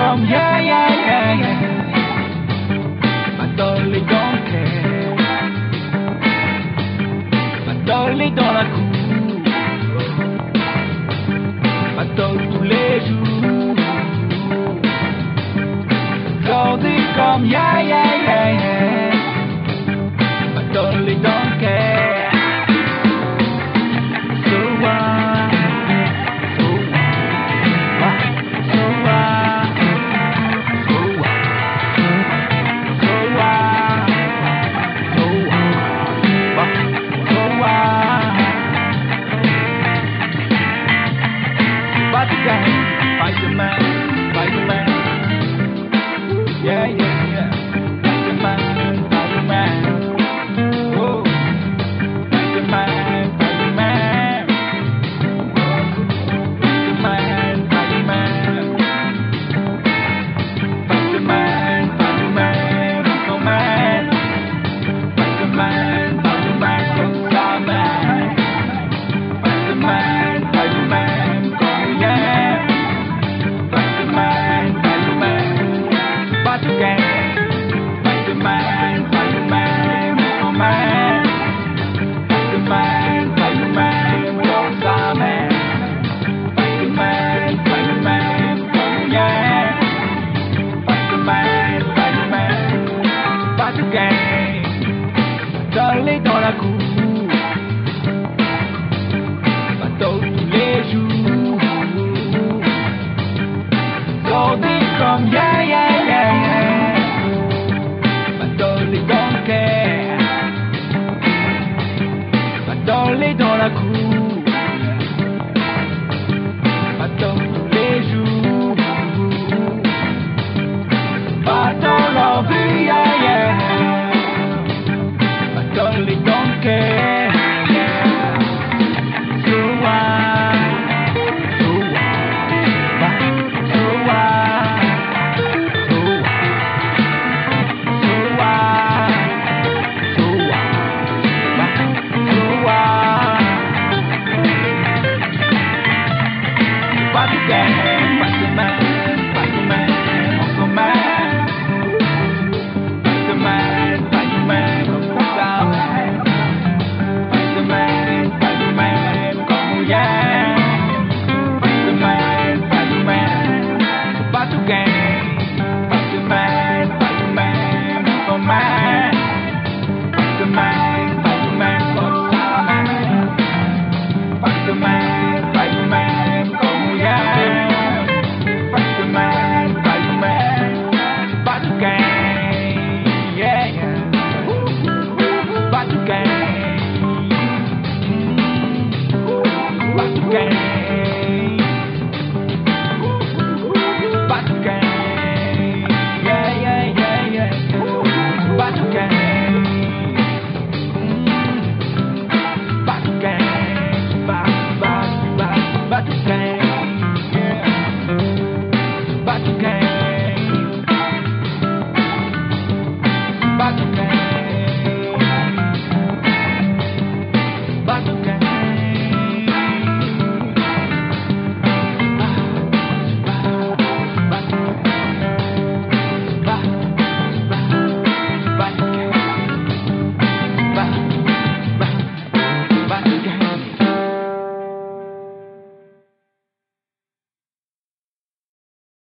come, yeah, yeah, yeah, yeah. I totally don't care. I totally dans la cour. I totally tous les jours. Jody come, yeah, yeah, yeah, yeah. I totally don't care. Spider-Man, Spider-Man, yeah, yeah, yeah. Spider-Man, Spider-Man, oh. Spider-Man, Spider-Man, Spider-Man, Spider-Man, Spider-Man, Spider-Man, Superman, Spider-Man, Spider-Man, Superman, Spider-Man, Spider-Man, oh yeah. Spider-Man, Spider-Man, Spider-Man, Spider-Man, Spider-Man, Superman, Spider-Man, Spider-Man, Superman, Spider-Man, Spider-Man, oh yeah. Spider-Man, Spider-Man, Spider-Man, Dolly dans la cour, bateau tous les jours. Jody come, yeah, yeah, yeah, yeah. I totally don't care. I totally dans la cour. Bateau tous les jours. Bateau la vie, yeah, yeah. I totally don't care. Spider-Man, Spider-Man, Spider-Man, Superman, Spider-Man, Spider-Man, Superman, Spider-Man, Spider-Man, come yeah. Spider-Man, Spider-Man, Spider-Man, Spider-Man, Spider-Man, Superman, Spider-Man, Spider-Man, Superman, Spider-Man.